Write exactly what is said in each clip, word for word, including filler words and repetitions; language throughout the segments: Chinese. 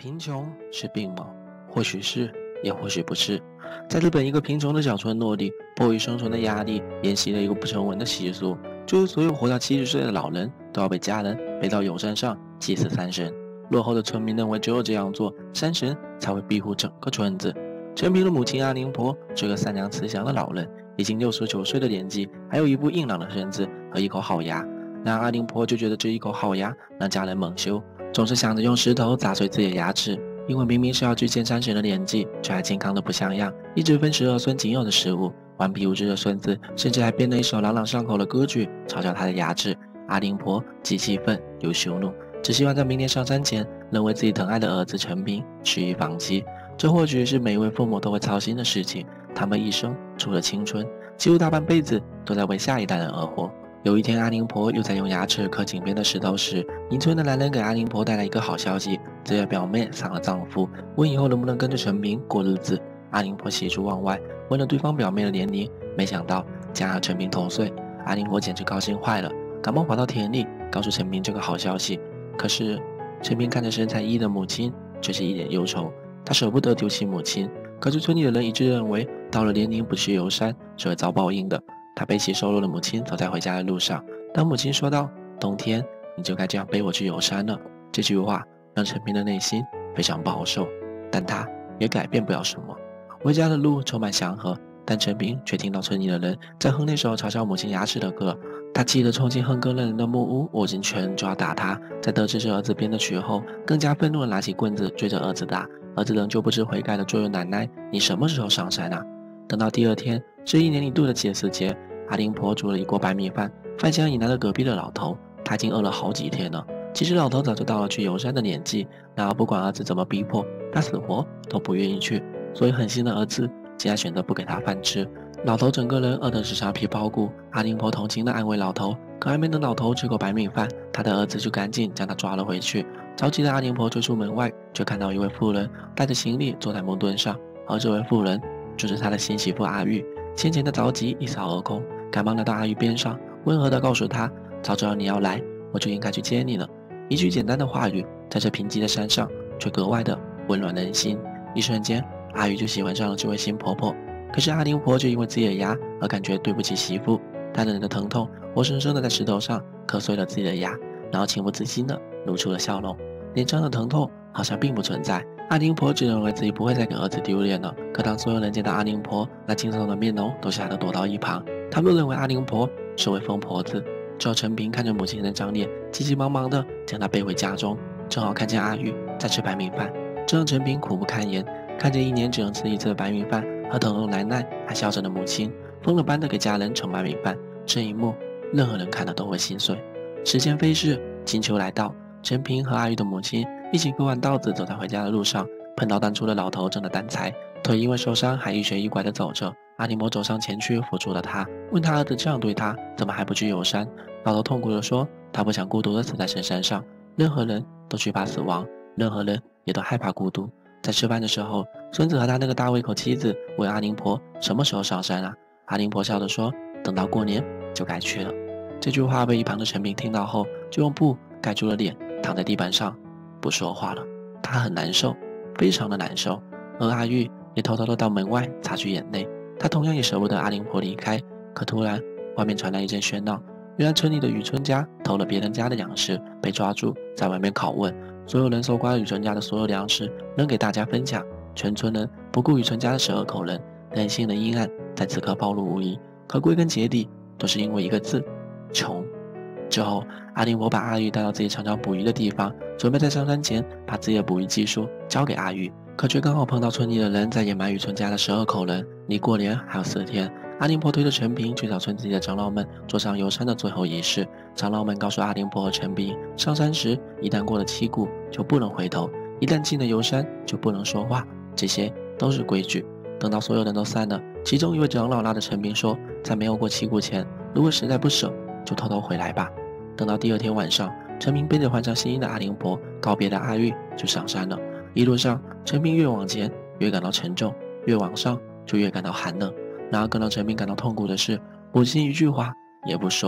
贫穷是病吗？或许是，也或许不是。在日本一个贫穷的小村落里，迫于生存的压力，沿袭了一个不成文的习俗，就是所有活到七十岁的老人都要被家人背到友山上祭祀山神。落后的村民认为，只有这样做，山神才会庇护整个村子。陈平的母亲阿灵婆是个善良慈祥的老人，已经六十九岁的年纪，还有一副硬朗的身子和一口好牙。然而阿灵婆就觉得这一口好牙让家人蒙羞，总是想着用石头砸碎自己的牙齿，因为明明是要去见山神的年纪，却还健康的不像样，一直分食儿孙仅有的食物。顽皮无知的孙子甚至还编了一首朗朗上口的歌曲嘲笑他的牙齿。阿灵婆既气愤又羞怒，只希望在明年上山前能为自己疼爱的儿子陈平取一房妻。这或许是每一位父母都会操心的事情，他们一生除了青春，几乎大半辈子都在为下一代人而活。有一天，阿灵婆又在用牙齿磕井边的石头时，邻村的男人给阿灵婆带来一个好消息，自己的表妹丧了丈夫，问以后能不能跟着陈平过日子。阿灵婆喜出望外，问了对方表妹的年龄，没想到竟和陈平同岁。阿灵婆简直高兴坏了，赶忙跑到田里告诉陈平这个好消息。可是陈平看着身材一的母亲，却是一脸忧愁。他舍不得丢弃母亲，可是村里的人一致认为，到了年龄不去游山是会遭报应的。他背起瘦弱的母亲走在回家的路上，当母亲说道：“冬天你就该这样背我去游山了。”这句话让陈平的内心非常保守，但他也改变不了什么。回家的路充满祥和，但陈平却听到村里的人在哼那首嘲笑母亲牙齿的歌。他气得冲进哼歌那人的木屋，握紧拳就要打他。在得知是儿子编的曲后，更加愤怒地拿起棍子追着儿子打。儿子仍旧不知悔改地追问奶奶：“你什么时候上山啊？”等到第二天是一年一度的解释节，阿灵婆煮了一锅白米饭，饭香引来了隔壁的老头。他已经饿了好几天了。其实老头早就到了去游山的年纪，然而不管儿子怎么逼迫，他死活都不愿意去，所以狠心的儿子竟然选择不给他饭吃。老头整个人饿得是沙皮包骨。阿灵婆同情地安慰老头，可还没等老头吃口白米饭，他的儿子就赶紧将他抓了回去。着急的阿灵婆追出门外，却看到一位妇人带着行李坐在木墩上，而这位妇人就是他的新媳妇阿玉。先前的着急一扫而空，赶忙来到阿玉边上，温和地告诉他：“早知道你要来，我就应该去接你了。”一句简单的话语，在这贫瘠的山上却格外的温暖人心。一瞬间，阿玉就喜欢上了这位新婆婆。可是阿灵婆却因为自己的牙而感觉对不起媳妇，她忍着疼痛，活生生的在石头上磕碎了自己的牙，然后情不自禁的露出了笑容，脸上的疼痛好像并不存在。阿灵婆只认为自己不会再给儿子丢脸了，可当所有人见到阿灵婆那惊悚的面容，都吓得躲到一旁。他们认为阿灵婆是位疯婆子。只有陈平看着母亲那张脸，急急忙忙的将她背回家中，正好看见阿玉在吃白米饭，这让陈平苦不堪言。看着一年只能吃一次的白米饭和疼痛奶奶还笑着的母亲，疯了般的给家人盛白米饭，这一幕任何人看了都会心碎。时间飞逝，金秋来到，陈平和阿玉的母亲一起割完稻子走在回家的路上，碰到当初的老头正在担柴，腿因为受伤还一瘸一拐地走着。阿灵婆走上前去扶住了他，问他儿子这样对他，怎么还不去游山？老头痛苦地说：“他不想孤独地死在深山上，任何人都惧怕死亡，任何人也都害怕孤独。”在吃饭的时候，孙子和他那个大胃口妻子问阿灵婆什么时候上山啊？阿灵婆笑着说：“等到过年就该去了。”这句话被一旁的陈平听到后，就用布盖住了脸，躺在地板上不说话了。他很难受，非常的难受。而阿玉也偷偷的到门外擦去眼泪，他同样也舍不得阿灵婆离开。可突然外面传来一阵喧闹，原来村里的雨村家偷了别人家的粮食，被抓住在外面拷问。所有人搜刮雨村家的所有粮食，扔给大家分享。全村人不顾雨村家的十二口人，人性的阴暗在此刻暴露无遗。可归根结底，都是因为一个字：穷。之后，阿灵婆把阿玉带到自己常常捕鱼的地方，准备在上山前把自己的捕鱼技术交给阿玉。可却刚好碰到村里的人在掩埋雨村家的十二口人，离过年还有四天。阿灵婆推着陈平去找村子里的长老们，做上游山的最后仪式。长老们告诉阿灵婆和陈平，上山时一旦过了七股就不能回头，一旦进了游山就不能说话，这些都是规矩。等到所有人都散了，其中一位长老拉着陈平说：“在没有过七股前，如果实在不舍，就偷偷回来吧。”等到第二天晚上，陈平背着换上新衣的阿灵婆，告别了阿玉，就上山了。一路上，陈平越往前越感到沉重，越往上就越感到寒冷。然而更让陈平感到痛苦的是，母亲一句话也不说，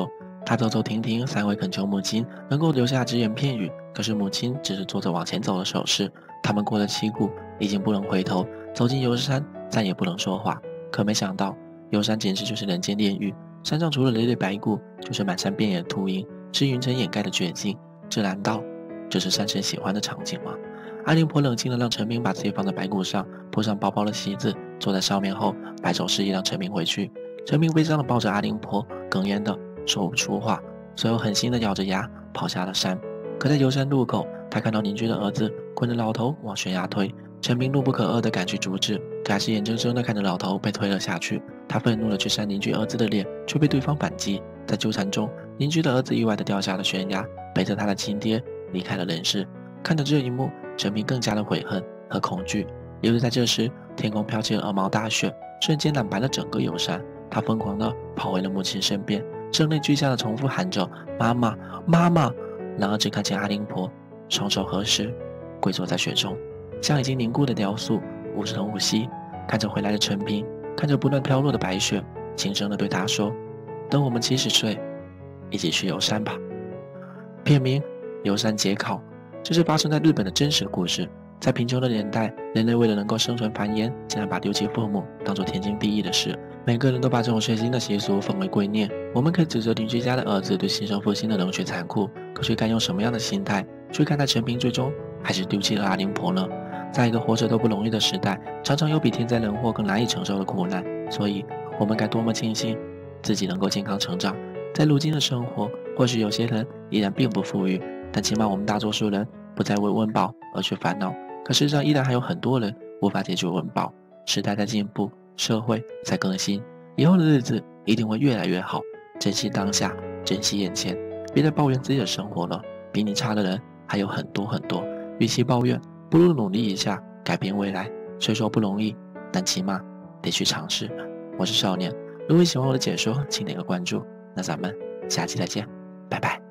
他走走停停，三回恳求母亲能够留下只言片语，可是母亲只是做着往前走的手势。他们过了七谷，已经不能回头，走进游山，再也不能说话。可没想到，游山简直就是人间炼狱，山上除了累累白骨，就是满山遍野的秃鹰，是云层掩盖的绝境。这难道就是山神喜欢的场景吗？阿灵婆冷静地让陈明把自己放在白骨上，铺上薄薄的席子，坐在上面后，摆手示意让陈明回去。陈明悲伤地抱着阿灵婆，哽咽地说不出话，随后狠心地咬着牙跑下了山。可在游山路口，他看到邻居的儿子捆着老头往悬崖推，陈明怒不可遏地赶去阻止，可还是眼睁睁地看着老头被推了下去。他愤怒地去扇邻居儿子的脸，却被对方反击。在纠缠中，邻居的儿子意外地掉下了悬崖，背着他的亲爹离开了人世。看着这一幕，陈明更加的悔恨和恐惧。也就在这时，天空飘起了鹅毛大雪，瞬间染白了整个游山。他疯狂地跑回了母亲身边，声泪俱下的重复喊着妈妈妈妈。然而只看见阿灵婆双手合十，跪坐在雪中，像已经凝固的雕塑，无声无息。看着回来的陈平，看着不断飘落的白雪，轻声地对他说：等我们七十岁，一起去游山吧。片名《游山解考》，这是发生在日本的真实故事。在贫穷的年代，人类为了能够生存繁衍，竟然把丢弃父母当作天经地义的事。每个人都把这种血腥的习俗奉为圭臬。我们可以指责邻居家的儿子对新生父亲的冷血残酷，可却该用什么样的心态去看待陈平最终还是丢弃了阿灵婆呢？在一个活着都不容易的时代，常常有比天灾人祸更难以承受的苦难，所以我们该多么庆幸自己能够健康成长。在如今的生活，或许有些人依然并不富裕，但起码我们大多数人不再为温饱而去烦恼。可事实上依然还有很多人无法解决温饱。时代在进步，社会在更新，以后的日子一定会越来越好。珍惜当下，珍惜眼前，别再抱怨自己的生活了，比你差的人还有很多很多。与其抱怨，不如努力一下，改变未来。虽说不容易，但起码得去尝试。我是少年，如果你喜欢我的解说，请点个关注。那咱们下期再见，拜拜。